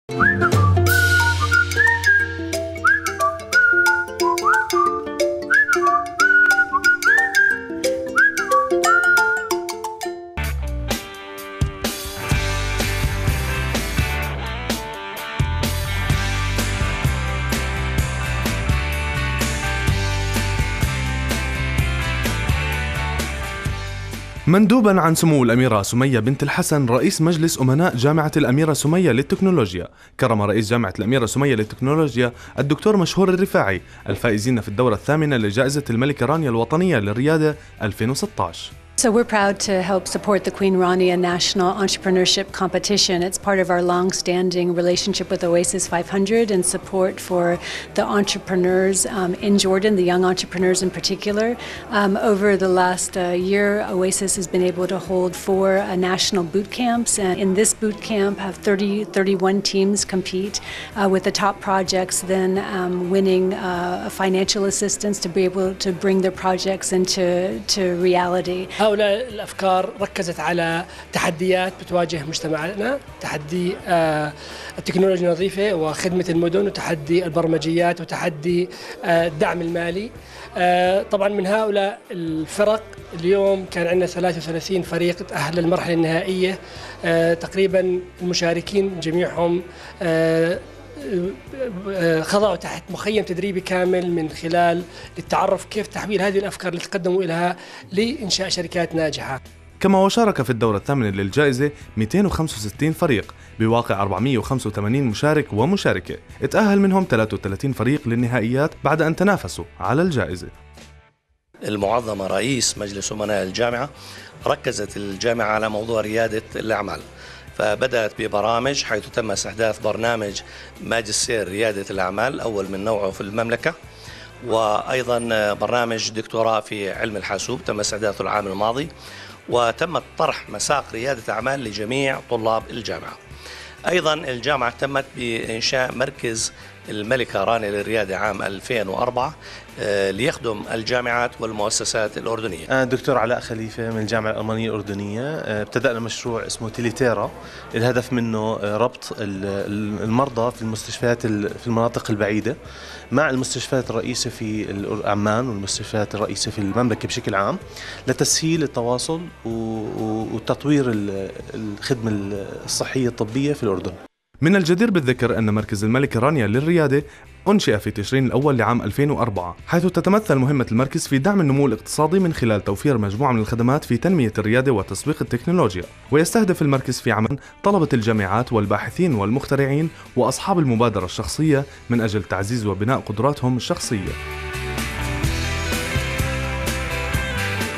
مندوباً عن سمو الأميرة سمية بنت الحسن رئيس مجلس أمناء جامعة الأميرة سمية للتكنولوجيا، كرم رئيس جامعة الأميرة سمية للتكنولوجيا الدكتور مشهور الرفاعي الفائزين في الدورة الثامنة لجائزة الملكة رانيا الوطنية للريادة 2016. So we're proud to help support the Queen Rania National Entrepreneurship Competition. It's part of our long-standing relationship with Oasis 500 and support for the entrepreneurs in Jordan, the young entrepreneurs in particular. Over the last year, Oasis has been able to hold 4 national boot camps, and in this boot camp have 31 teams compete with the top projects then winning financial assistance to be able to bring their projects into reality. هؤلاء الأفكار ركزت على تحديات بتواجه مجتمعنا، تحدي التكنولوجيا النظيفة وخدمة المدن، وتحدي البرمجيات، وتحدي الدعم المالي. طبعا من هؤلاء الفرق اليوم كان عندنا 33 فريق تأهل للمرحلة النهائية. تقريبا المشاركين جميعهم خضعوا تحت مخيم تدريبي كامل من خلال التعرف كيف تحويل هذه الأفكار اللي تقدموا إليها لإنشاء شركات ناجحة. كما وشارك في الدورة الثامنة للجائزة 265 فريق بواقع 485 مشارك ومشاركة، اتأهل منهم 33 فريق للنهائيات بعد أن تنافسوا على الجائزة. المعظمة رئيس مجلس أمناء الجامعة ركزت الجامعة على موضوع ريادة الأعمال، فبدأت ببرامج حيث تم استحداث برنامج ماجستير ريادة الأعمال أول من نوعه في المملكة، وأيضا برنامج دكتوراه في علم الحاسوب تم استحداثه العام الماضي، وتم طرح مساق ريادة أعمال لجميع طلاب الجامعة. أيضا الجامعة تمت بإنشاء مركز الملكة رانيا للريادة عام 2004 ليخدم الجامعات والمؤسسات الأردنية. دكتور علاء خليفة من الجامعة الألمانية الأردنية. ابتدأنا مشروع اسمه تيليتيرا، الهدف منه ربط المرضى في المستشفيات في المناطق البعيدة مع المستشفيات الرئيسة في عمان والمستشفيات الرئيسة في المملكة بشكل عام لتسهيل التواصل وتطوير الخدمة الصحية الطبية في الأردن. من الجدير بالذكر أن مركز الملكة رانيا للريادة أنشئ في تشرين الأول لعام 2004، حيث تتمثل مهمة المركز في دعم النمو الاقتصادي من خلال توفير مجموعة من الخدمات في تنمية الريادة وتسويق التكنولوجيا. ويستهدف المركز في عمان طلبة الجامعات والباحثين والمخترعين وأصحاب المبادرة الشخصية من أجل تعزيز وبناء قدراتهم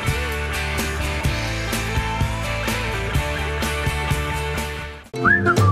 الشخصية.